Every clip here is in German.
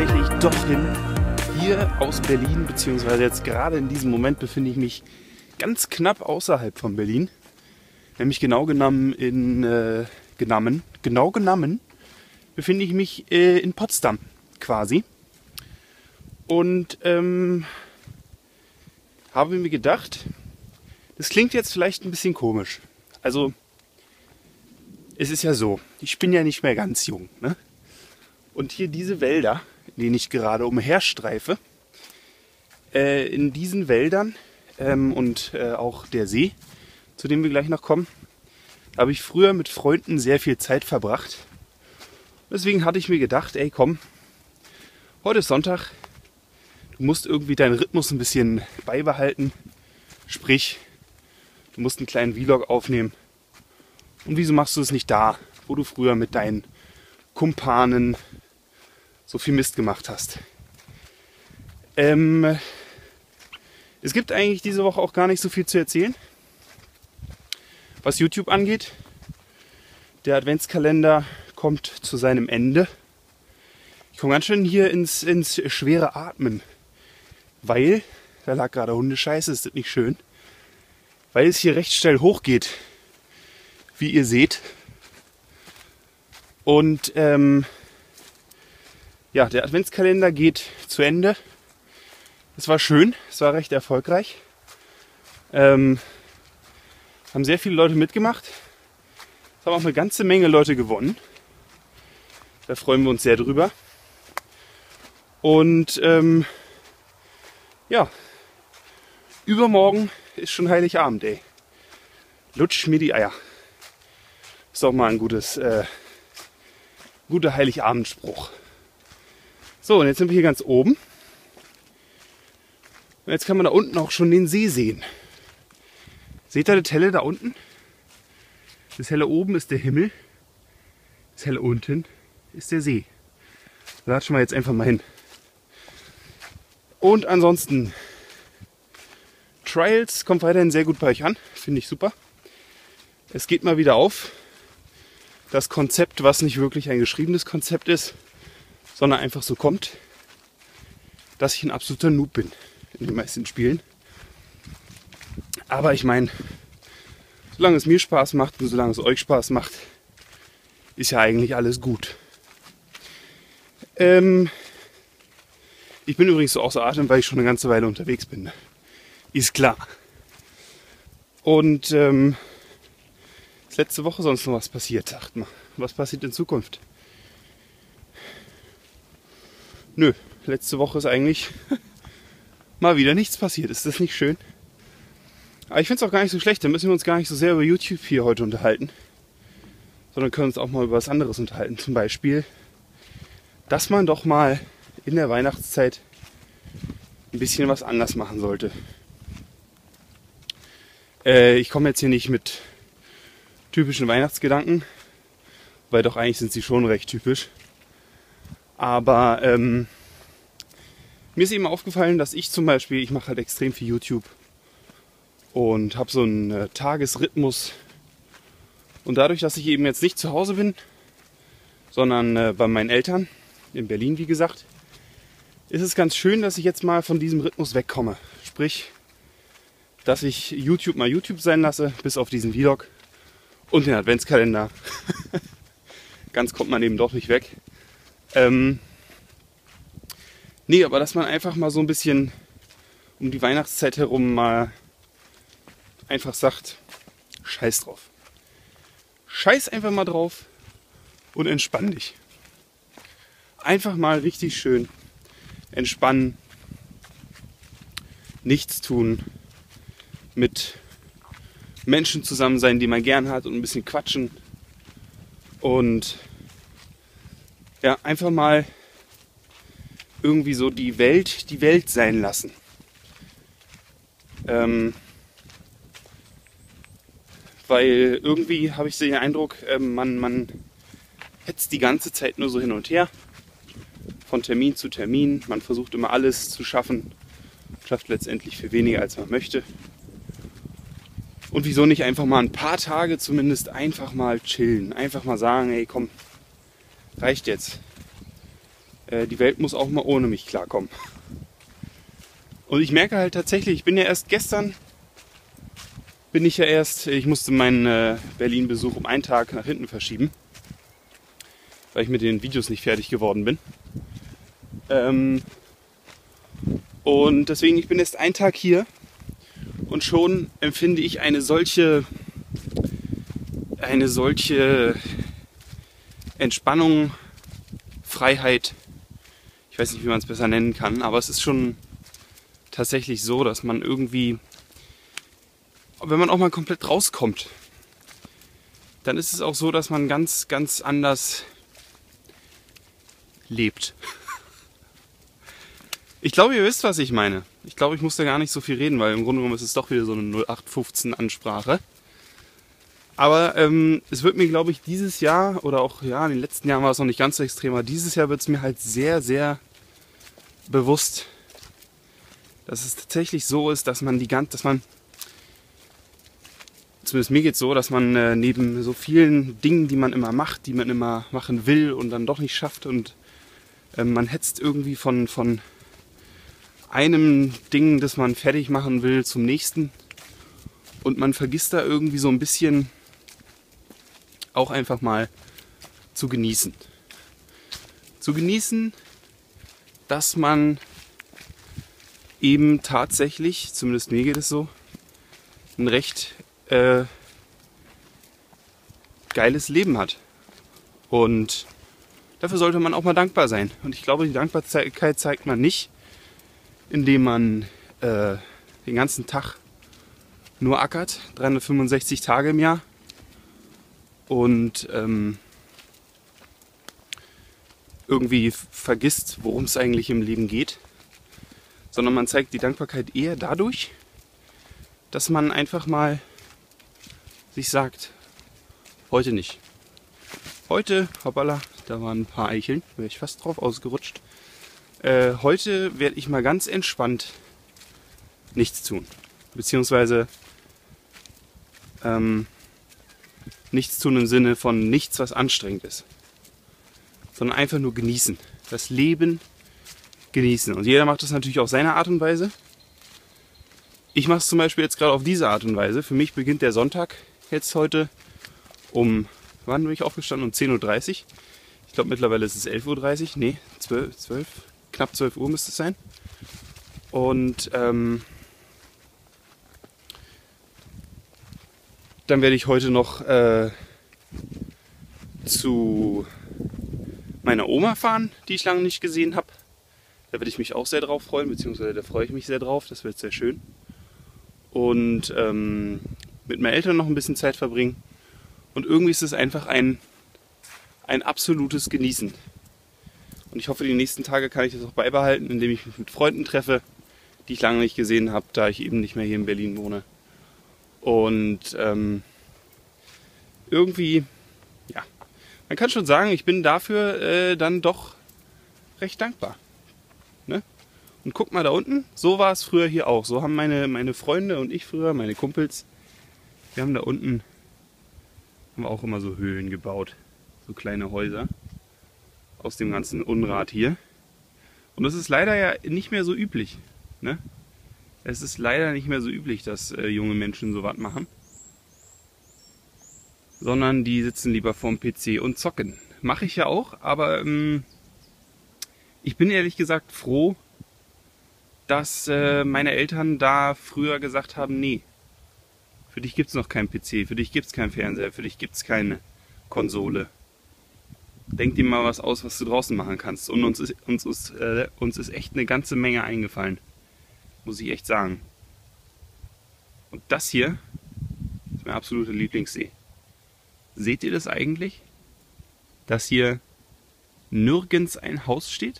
tatsächlich doch hin, hier aus Berlin, beziehungsweise jetzt gerade in diesem Moment befinde ich mich ganz knapp außerhalb von Berlin. Nämlich genau genommen befinde ich mich in Potsdam quasi. Und habe mir gedacht, das klingt jetzt vielleicht ein bisschen komisch. Also, es ist ja so, ich bin ja nicht mehr ganz jung, ne? Und hier diese Wälder, in denen ich gerade umherstreife, in diesen Wäldern und auch der See, zu dem wir gleich noch kommen, habe ich früher mit Freunden sehr viel Zeit verbracht. Deswegen hatte ich mir gedacht, ey komm, heute ist Sonntag, du musst irgendwie deinen Rhythmus ein bisschen beibehalten. Sprich, du musst einen kleinen Vlog aufnehmen. Und wieso machst du es nicht da, wo du früher mit deinen Kumpanen so viel Mist gemacht hast? Es gibt eigentlich diese Woche auch gar nicht so viel zu erzählen, was YouTube angeht. Der Adventskalender kommt zu seinem Ende. Ich komme ganz schön hier ins schwere Atmen, weil, da lag gerade Hundescheiße, ist das nicht schön, weil es hier recht schnell hochgeht, wie ihr seht. Und ja, der Adventskalender geht zu Ende. Es war schön, es war recht erfolgreich. Haben sehr viele Leute mitgemacht. Es haben auch eine ganze Menge Leute gewonnen. Da freuen wir uns sehr drüber. Und ja, übermorgen ist schon Heiligabend, ey. Lutsch mir die Eier. Ist doch mal ein guter Heiligabendspruch. So, und jetzt sind wir hier ganz oben. Und jetzt kann man da unten auch schon den See sehen. Seht ihr das Helle da unten? Das Helle oben ist der Himmel. Das Helle unten ist der See. Da latschen wir jetzt einfach mal hin. Und ansonsten, Trials kommt weiterhin sehr gut bei euch an. Finde ich super. Es geht mal wieder auf. Das Konzept, was nicht wirklich ein geschriebenes Konzept ist, sondern einfach so kommt, dass ich ein absoluter Noob bin in den meisten Spielen. Aber ich meine, solange es mir Spaß macht und solange es euch Spaß macht, ist ja eigentlich alles gut. Ich bin übrigens so außer Atem, weil ich schon eine ganze Weile unterwegs bin. Ist klar. Und ist letzte Woche sonst noch was passiert? Sagt mal, was passiert in Zukunft? Nö, letzte Woche ist eigentlich mal wieder nichts passiert. Ist das nicht schön? Aber ich finde es auch gar nicht so schlecht. Da müssen wir uns gar nicht so sehr über YouTube hier heute unterhalten. Sondern können uns auch mal über was anderes unterhalten. Zum Beispiel, dass man doch mal in der Weihnachtszeit ein bisschen was anders machen sollte. Ich komme jetzt hier nicht mit typischen Weihnachtsgedanken, weil doch eigentlich sind sie schon recht typisch. Aber mir ist eben aufgefallen, dass ich zum Beispiel, ich mache halt extrem viel YouTube und habe so einen Tagesrhythmus. Und dadurch, dass ich eben jetzt nicht zu Hause bin, sondern bei meinen Eltern in Berlin, wie gesagt, ist es ganz schön, dass ich jetzt mal von diesem Rhythmus wegkomme. Sprich, dass ich YouTube mal YouTube sein lasse, bis auf diesen Vlog und den Adventskalender. Ganz kommt man eben doch nicht weg. Nee, aber dass man einfach mal so ein bisschen um die Weihnachtszeit herum mal einfach sagt, scheiß drauf. Scheiß einfach mal drauf und entspann dich. Einfach mal richtig schön entspannen, nichts tun, mit Menschen zusammen sein, die man gern hat und ein bisschen quatschen und ja, einfach mal irgendwie so die Welt sein lassen. Weil irgendwie habe ich so den Eindruck, man hetzt die ganze Zeit nur so hin und her, von Termin zu Termin. Man versucht immer alles zu schaffen, schafft letztendlich viel weniger als man möchte. Und wieso nicht einfach mal ein paar Tage zumindest einfach mal chillen, einfach mal sagen, ey komm, reicht jetzt. Die Welt muss auch mal ohne mich klarkommen. Und ich merke halt tatsächlich, ich bin ja erst gestern, ich musste meinen Berlin-Besuch um einen Tag nach hinten verschieben, weil ich mit den Videos nicht fertig geworden bin. Und deswegen, ich bin erst einen Tag hier und schon empfinde ich eine solche Entspannung, Freiheit. Ich weiß nicht, wie man es besser nennen kann, aber es ist schon tatsächlich so, dass man irgendwie, wenn man auch mal komplett rauskommt, dann ist es auch so, dass man ganz, ganz anders lebt. Ich glaube, ihr wisst, was ich meine. Ich glaube, ich muss da gar nicht so viel reden, weil im Grunde genommen ist es doch wieder so eine 0815-Ansprache. Aber es wird mir, glaube ich, dieses Jahr oder auch ja, in den letzten Jahren war es noch nicht ganz so extrem, aber dieses Jahr wird es mir halt sehr, sehr bewusst, dass es tatsächlich so ist, zumindest mir geht es so, dass man neben so vielen Dingen, die man immer macht, die man immer machen will und dann doch nicht schafft und man hetzt irgendwie von einem Ding, das man fertig machen will, zum nächsten und man vergisst da irgendwie so ein bisschen auch einfach mal zu genießen. Zu genießen, dass man eben tatsächlich, zumindest mir geht es so, ein recht geiles Leben hat. Und dafür sollte man auch mal dankbar sein. Und ich glaube, die Dankbarkeit zeigt man nicht, indem man den ganzen Tag nur ackert, 365 Tage im Jahr und irgendwie vergisst, worum es eigentlich im Leben geht, sondern man zeigt die Dankbarkeit eher dadurch, dass man einfach mal sich sagt, heute nicht. Heute, hoppala, da waren ein paar Eicheln, wäre ich fast drauf ausgerutscht. Heute werde ich mal ganz entspannt nichts tun. Beziehungsweise nichts tun im Sinne von nichts, was anstrengend ist. Sondern einfach nur genießen. Das Leben genießen. Und jeder macht das natürlich auf seine Art und Weise. Ich mache es zum Beispiel jetzt gerade auf diese Art und Weise. Für mich beginnt der Sonntag jetzt heute wann bin ich aufgestanden? Um 10:30 Uhr. Ich glaube mittlerweile ist es 11:30 Uhr. Nee, 12, knapp 12 Uhr müsste es sein. Und dann werde ich heute noch zu meiner Oma fahren, die ich lange nicht gesehen habe. Da werde ich mich auch sehr drauf freuen, beziehungsweise da freue ich mich sehr drauf. Das wird sehr schön. Und mit meinen Eltern noch ein bisschen Zeit verbringen. Und irgendwie ist es einfach ein absolutes Genießen. Und ich hoffe, die nächsten Tage kann ich das auch beibehalten, indem ich mich mit Freunden treffe, die ich lange nicht gesehen habe, da ich eben nicht mehr hier in Berlin wohne. Und irgendwie, ja, man kann schon sagen, ich bin dafür dann doch recht dankbar. Ne? Und guck mal da unten, so war es früher hier auch. So haben meine Freunde und ich früher, meine Kumpels, wir haben da unten auch immer so Höhlen gebaut. So kleine Häuser aus dem ganzen Unrat hier. Und das ist leider ja nicht mehr so üblich. Ne? Es ist leider nicht mehr so üblich, dass junge Menschen sowas machen. Sondern die sitzen lieber vorm PC und zocken. Mache ich ja auch, aber ich bin ehrlich gesagt froh, dass meine Eltern da früher gesagt haben, nee, für dich gibt es noch keinen PC, für dich gibt es keinen Fernseher, für dich gibt es keine Konsole. Denk dir mal was aus, was du draußen machen kannst. Und uns ist echt eine ganze Menge eingefallen. Muss ich echt sagen. Und das hier ist mein absoluter Lieblingssee. Seht ihr das eigentlich? Dass hier nirgends ein Haus steht?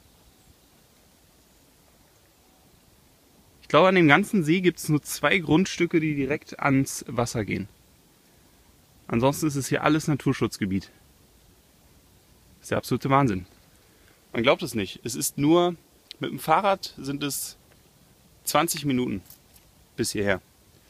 Ich glaube, an dem ganzen See gibt es nur 2 Grundstücke, die direkt ans Wasser gehen. Ansonsten ist es hier alles Naturschutzgebiet. Das ist der absolute Wahnsinn. Man glaubt es nicht. Es ist nur, mit dem Fahrrad sind es 20 Minuten bis hierher.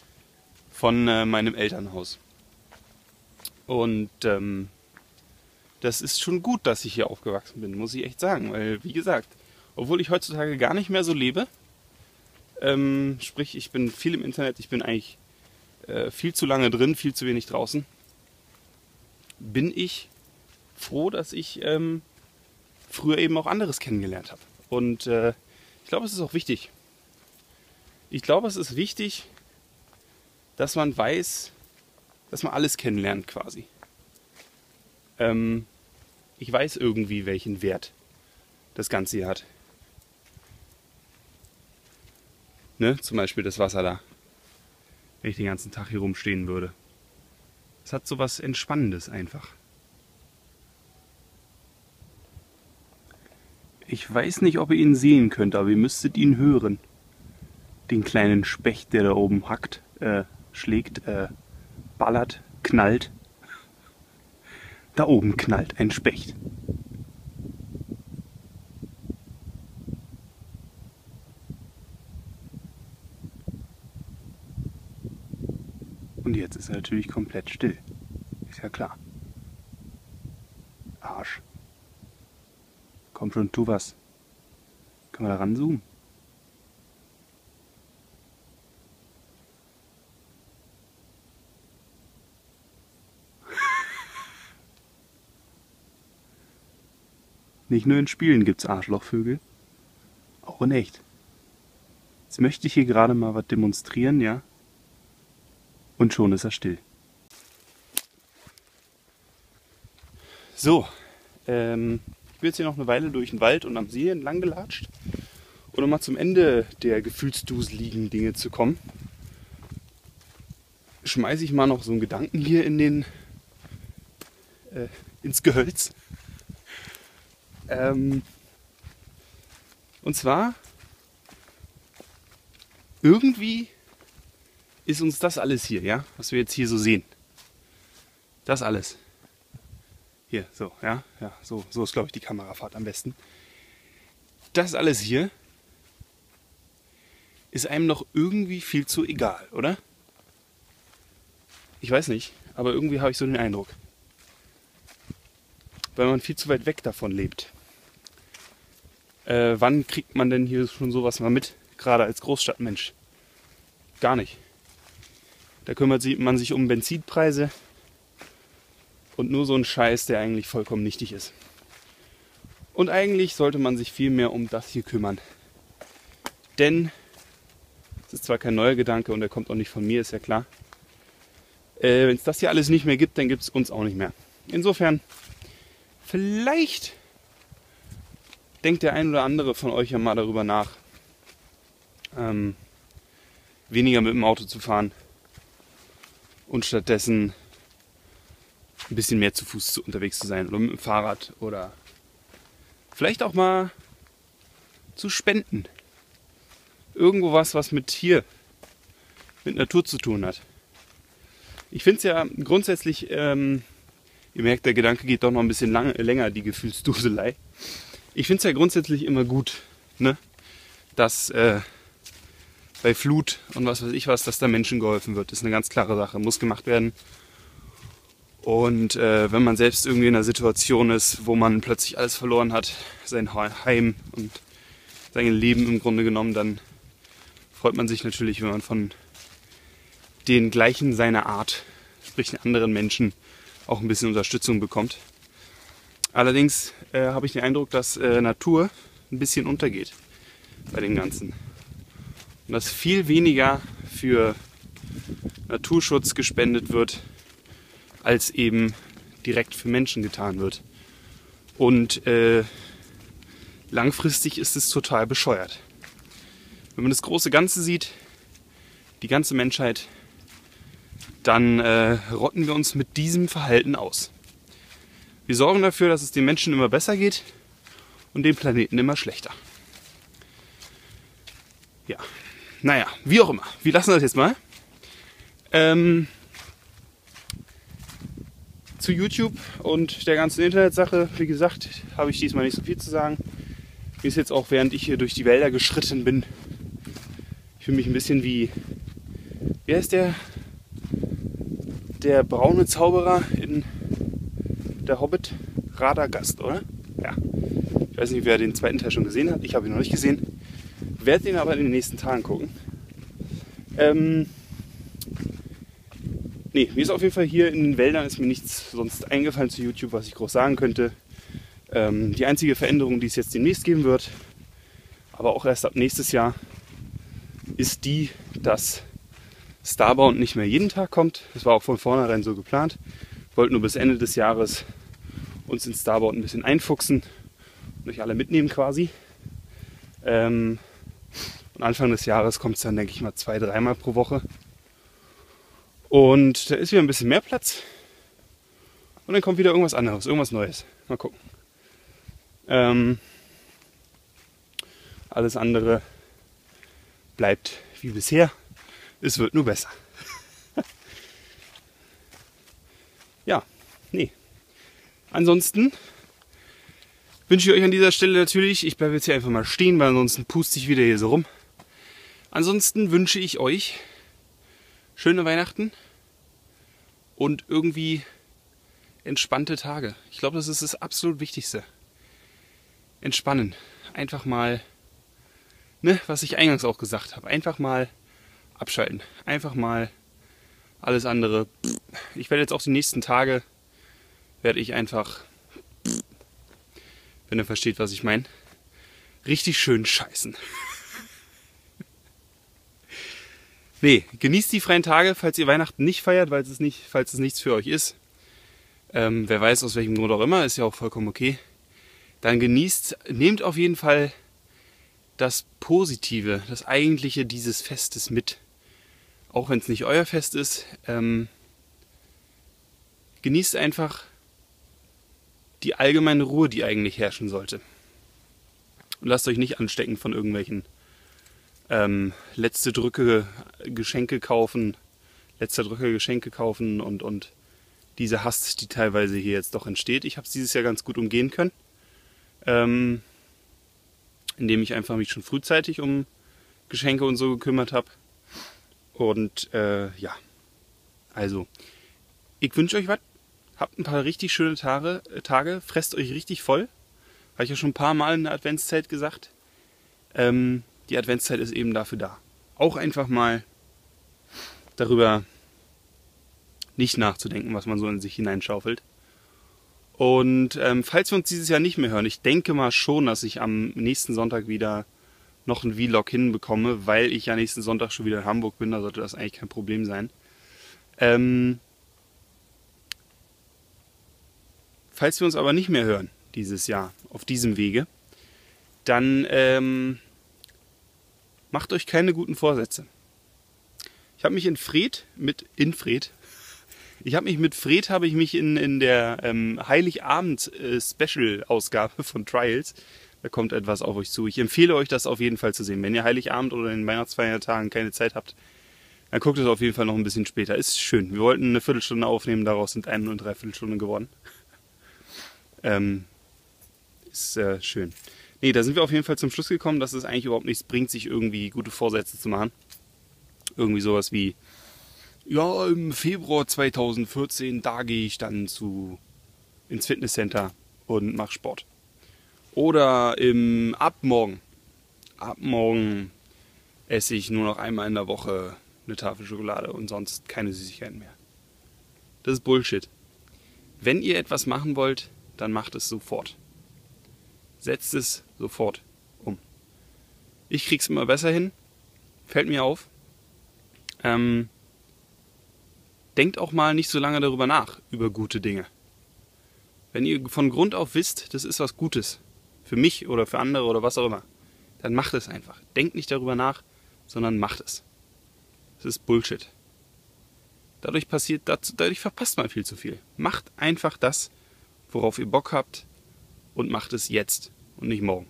Von meinem Elternhaus. Und das ist schon gut, dass ich hier aufgewachsen bin, muss ich echt sagen. Weil, wie gesagt, obwohl ich heutzutage gar nicht mehr so lebe, sprich, ich bin viel im Internet, ich bin eigentlich viel zu lange drin, viel zu wenig draußen, bin ich froh, dass ich früher eben auch anderes kennengelernt habe. Und ich glaube, es ist auch wichtig. Ich glaube, es ist wichtig, dass man weiß, dass man alles kennenlernt quasi. Ich weiß irgendwie, welchen Wert das Ganze hier hat. Ne? Zum Beispiel das Wasser da. Wenn ich den ganzen Tag hier rumstehen würde. Es hat so was Entspannendes einfach. Ich weiß nicht, ob ihr ihn sehen könnt, aber ihr müsstet ihn hören. Den kleinen Specht, der da oben hackt, schlägt, ballert, knallt. Da oben knallt ein Specht. Und jetzt ist er natürlich komplett still. Ist ja klar. Arsch. Komm schon, tu was. Können wir da ranzoomen? Nicht nur in Spielen gibt's Arschlochvögel, auch in echt. Jetzt möchte ich hier gerade mal was demonstrieren, ja? Und schon ist er still. So, ich bin jetzt hier noch eine Weile durch den Wald und am See entlang gelatscht. Und um mal zum Ende der gefühlsduseligen Dinge zu kommen, schmeiße ich mal noch so einen Gedanken hier ins Gehölz. Und zwar, irgendwie ist uns das alles hier, ja, was wir jetzt hier so sehen. Das alles. Hier, so, ja, so ist, glaube ich, die Kamerafahrt am besten. Das alles hier ist einem noch irgendwie viel zu egal, oder? Ich weiß nicht, aber irgendwie habe ich so den Eindruck. Weil man viel zu weit weg davon lebt. Wann kriegt man denn hier schon sowas mal mit? Gerade als Großstadtmensch. Gar nicht. Da kümmert man sich um Benzinpreise und nur so einen Scheiß, der eigentlich vollkommen nichtig ist. Und eigentlich sollte man sich viel mehr um das hier kümmern. Denn, es ist zwar kein neuer Gedanke und der kommt auch nicht von mir, ist ja klar. Wenn es das hier alles nicht mehr gibt, dann gibt es uns auch nicht mehr. Insofern, vielleicht denkt der ein oder andere von euch ja mal darüber nach, weniger mit dem Auto zu fahren und stattdessen ein bisschen mehr zu Fuß unterwegs zu sein oder mit dem Fahrrad oder vielleicht auch mal zu spenden. Irgendwo was mit Natur zu tun hat. Ich finde es ja grundsätzlich, ihr merkt, der Gedanke geht doch noch ein bisschen länger, die Gefühlsduselei. Ich finde es ja grundsätzlich immer gut, ne, dass bei Flut und was weiß ich was, dass da Menschen geholfen wird. Das ist eine ganz klare Sache, muss gemacht werden. Und wenn man selbst irgendwie in einer Situation ist, wo man plötzlich alles verloren hat, sein Heim und sein Leben im Grunde genommen, dann freut man sich natürlich, wenn man von den gleichen seiner Art, sprich den anderen Menschen, auch ein bisschen Unterstützung bekommt. Allerdings habe ich den Eindruck, dass Natur ein bisschen untergeht bei dem Ganzen. Und dass viel weniger für Naturschutz gespendet wird, als eben direkt für Menschen getan wird. Und langfristig ist es total bescheuert. Wenn man das große Ganze sieht, die ganze Menschheit, dann rotten wir uns mit diesem Verhalten aus. Wir sorgen dafür, dass es den Menschen immer besser geht und dem Planeten immer schlechter. Ja, naja, wie auch immer. Wir lassen das jetzt mal. Zu YouTube und der ganzen Internetsache, wie gesagt, habe ich diesmal nicht so viel zu sagen. Mir ist jetzt auch, während ich hier durch die Wälder geschritten bin, ich fühle mich ein bisschen wie heißt der braune Zauberer in der Hobbit-Reihe? Radagast, oder? Ja. Ich weiß nicht, wer den zweiten Teil schon gesehen hat. Ich habe ihn noch nicht gesehen. Werde ihn aber in den nächsten Tagen gucken. Nee, mir ist auf jeden Fall hier in den Wäldern ist mir nichts sonst eingefallen zu YouTube, was ich groß sagen könnte. Die einzige Veränderung, die es jetzt demnächst geben wird, aber auch erst ab nächstes Jahr, ist die, dass Starbound nicht mehr jeden Tag kommt. Das war auch von vornherein so geplant. Wir wollten nur bis Ende des Jahres uns in Starbound ein bisschen einfuchsen und euch alle mitnehmen quasi. Und Anfang des Jahres kommt es dann, denke ich mal, 2-3 Mal pro Woche. Und da ist wieder ein bisschen mehr Platz. Und dann kommt wieder irgendwas anderes, irgendwas Neues. Mal gucken. Alles andere bleibt wie bisher. Es wird nur besser. Ja, nee. Ansonsten wünsche ich euch an dieser Stelle natürlich, ich bleibe jetzt hier einfach mal stehen, weil ansonsten puste ich wieder hier so rum. Ansonsten wünsche ich euch schöne Weihnachten und irgendwie entspannte Tage. Ich glaube, das ist das absolut Wichtigste. Entspannen. Einfach mal, ne, was ich eingangs auch gesagt habe, einfach mal abschalten. Einfach mal alles andere. Ich werde jetzt auch die nächsten Tage, werde ich einfach, wenn ihr versteht, was ich meine, richtig schön scheißen. Nee, genießt die freien Tage, falls ihr Weihnachten nicht feiert, falls es nichts für euch ist. Wer weiß, aus welchem Grund auch immer, ist ja auch vollkommen okay. Dann genießt, nehmt auf jeden Fall das Positive, das Eigentliche dieses Festes mit. Auch wenn es nicht euer Fest ist. Genießt einfach die allgemeine Ruhe, die eigentlich herrschen sollte. Und lasst euch nicht anstecken von irgendwelchen letzter Drücke Geschenke kaufen und diese Hast, die teilweise hier jetzt doch entsteht. Ich habe es dieses Jahr ganz gut umgehen können, indem ich einfach mich schon frühzeitig um Geschenke und so gekümmert habe. Und ja, also ich wünsche euch was. Habt ein paar richtig schöne Tage, fresst euch richtig voll. Habe ich ja schon ein paar Mal in der Adventszeit gesagt. Die Adventszeit ist eben dafür da. Auch einfach mal darüber nicht nachzudenken, was man so in sich hineinschaufelt. Und falls wir uns dieses Jahr nicht mehr hören, ich denke mal schon, dass ich am nächsten Sonntag wieder noch einen Vlog hinbekomme, weil ich ja nächsten Sonntag schon wieder in Hamburg bin, da sollte das eigentlich kein Problem sein. Falls wir uns aber nicht mehr hören dieses Jahr auf diesem Wege, dann macht euch keine guten Vorsätze. Ich habe mich mit Fred habe ich mich in der Heiligabend-Special-Ausgabe von Trials, da kommt etwas auf euch zu. Ich empfehle euch, das auf jeden Fall zu sehen. Wenn ihr Heiligabend oder in den Weihnachtsfeiertagen keine Zeit habt, dann guckt es auf jeden Fall noch ein bisschen später. Ist schön. Wir wollten eine Viertelstunde aufnehmen, daraus sind 1 und 3/4 Stunde geworden. Ist schön. Nee, da sind wir auf jeden Fall zum Schluss gekommen, dass es eigentlich überhaupt nichts bringt, sich irgendwie gute Vorsätze zu machen. Irgendwie sowas wie, ja, im Februar 2014, da gehe ich dann ins Fitnesscenter und mache Sport. Oder ab morgen esse ich nur noch einmal in der Woche eine Tafel Schokolade und sonst keine Süßigkeiten mehr. Das ist Bullshit. Wenn ihr etwas machen wollt, dann macht es sofort. Setzt es sofort um. Ich krieg's immer besser hin. Fällt mir auf. Denkt auch mal nicht so lange darüber nach, über gute Dinge. Wenn ihr von Grund auf wisst, das ist was Gutes, für mich oder für andere oder was auch immer, dann macht es einfach. Denkt nicht darüber nach, sondern macht es. Das ist Bullshit. Dadurch verpasst man viel zu viel. Macht einfach das, worauf ihr Bock habt und macht es jetzt und nicht morgen.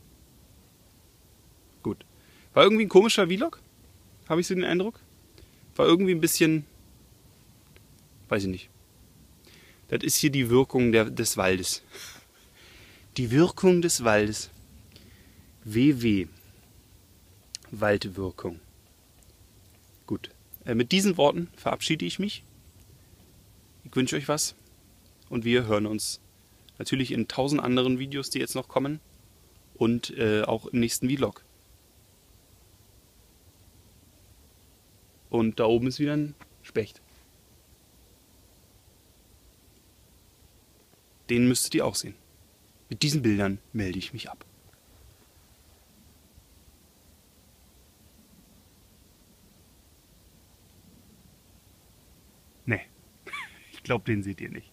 Gut. War irgendwie ein komischer Vlog? Habe ich so den Eindruck? War irgendwie ein bisschen, weiß ich nicht. Das ist hier die Wirkung des Waldes. Die Wirkung des Waldes. WW. Waldwirkung. Gut. Mit diesen Worten verabschiede ich mich. Ich wünsche euch was und wir hören uns Natürlich in 1000 anderen Videos, die jetzt noch kommen. Und auch im nächsten Vlog. Und da oben ist wieder ein Specht. Den müsstet ihr auch sehen. Mit diesen Bildern melde ich mich ab. Nee, ich glaube, den seht ihr nicht.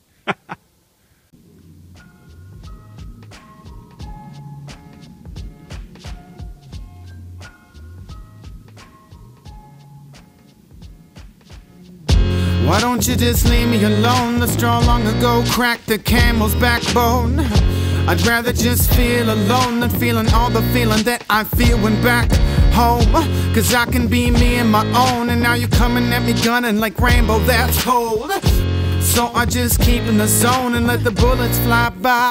Why don't you just leave me alone? The straw long ago cracked the camel's backbone. I'd rather just feel alone than feeling all the feeling that I feel when back home. Cause I can be me and my own, and now you're coming at me gunning like Rambo, that's cold. So I just keep in the zone and let the bullets fly by.